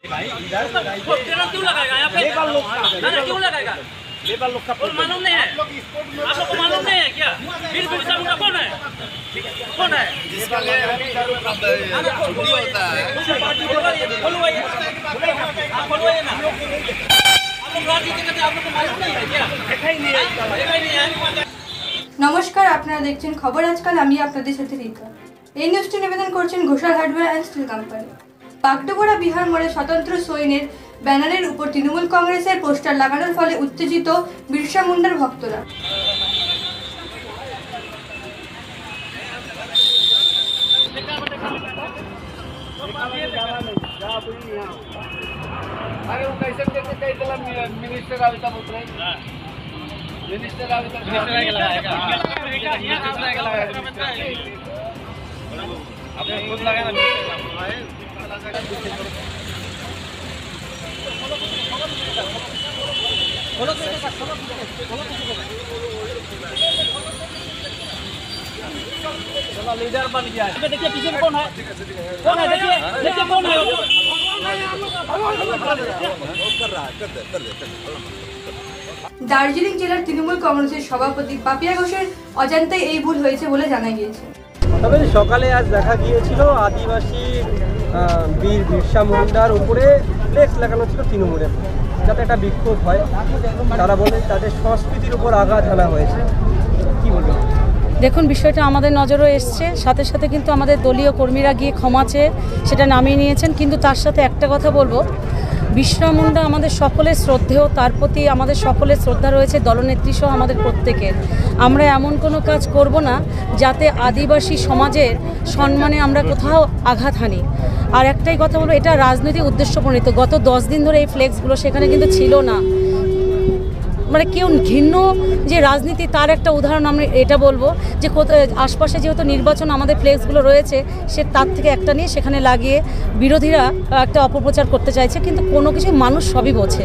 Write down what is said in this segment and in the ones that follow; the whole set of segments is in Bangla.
भाई इधर क्यों लगाएगा यहाँ पे? क्यों लगाएगा? लेबर लोग का मालूम नहीं है, आप लोग को मालूम नहीं है क्या? फिर बिरसा मुंडा कौन है? कौन है जिसका छुट्टी होता है? खोलवाइए ना। आप लोग राजनीति करते, आप लोग को मालूम नहीं है क्या? देखा ही नहीं है। নমস্কার, আপনারা দেখছেন খবর আজকাল। আমি আপনাদের সাথে রিকা। এই নিউজটি নিবেদন করছেন Ghoshal hardware and steel company. Pakdogra Bihar মোড়ে স্বতন্ত্র সৈন্যের ব্যানারের উপর তৃণমূল কংগ্রেসের পোস্টার লাগানোর ফলে উত্তেজিত বিরসা মুন্ডার ভক্তরা। मिनिस्टर लगाएगा आपने खुद लगाया ना। लीडर बन गया है। देखिए पीछे कौन है? कौन है? देखिए कौन है? দার্জিলিং জেলার তৃণমূল কংগ্রেসের সভাপতি পাপিয়া ঘোষের অজান্তেই এই ভুল হয়েছে বলে জানা গিয়েছে। তবে সকালে আজ দেখা গিয়েছিল আদিবাসী বীর বিরসা মুন্ডার উপরে ফ্লেক্স লাগানো ছিল তৃণমূলের, যাতে একটা বিক্ষোভ হয়। তারা বলে তাদের সংস্কৃতির উপর আঘাত হানা হয়েছে। কি বলবেন? দেখুন, বিষয়টা আমাদের নজরও এসছে, সাথে সাথে কিন্তু আমাদের দলীয় কর্মীরা গিয়ে ক্ষমা চেয়ে সেটা নামিয়ে নিয়েছেন। কিন্তু তার সাথে একটা কথা বলবো, বিরসা মুন্ডা আমাদের সকলের শ্রদ্ধেয়, তার প্রতি আমাদের সকলের শ্রদ্ধা রয়েছে, দলনেত্রী সহ আমাদের প্রত্যেকের। আমরা এমন কোনো কাজ করব না যাতে আদিবাসী সমাজের সম্মানে আমরা কোথাও আঘাত হানি। আর একটাই কথা বলবো, এটা রাজনৈতিক উদ্দেশ্য প্রণীত। গত 10 দিন ধরে এই ফ্লেক্সগুলো সেখানে কিন্তু ছিল না। মানে কেউ ঘৃণ্য যে রাজনীতি, তার একটা উদাহরণ আমরা এটা বলবো যে আশপাশে যেহেতু নির্বাচন আমাদের ফ্লেক্সগুলো রয়েছে, সে তার থেকে একটা নিয়ে সেখানে লাগিয়ে বিরোধীরা একটা অপপ্রচার করতে চাইছে। কিন্তু কোনো কিছু মানুষ সবই বোঝে।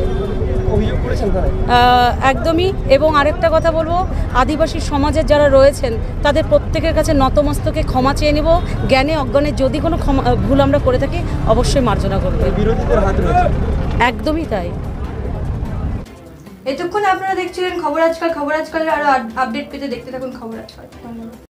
একদমই। এবং আরেকটা কথা বলবো, আদিবাসী সমাজের যারা রয়েছেন তাদের প্রত্যেকের কাছে নতমস্তকে ক্ষমা চেয়ে নেব। জ্ঞানে অজ্ঞানে যদি কোনো ভুল আমরা করে থাকি অবশ্যই মার্জনা করবো। বিরোধীদের হাত রয়েছে। একদমই তাই। এতক্ষণ আপনারা দেখছিলেন খবর আজকাল। খবর আজকালের আরো আপডেট পেতে দেখতে থাকুন খবর আজকাল। ধন্যবাদ।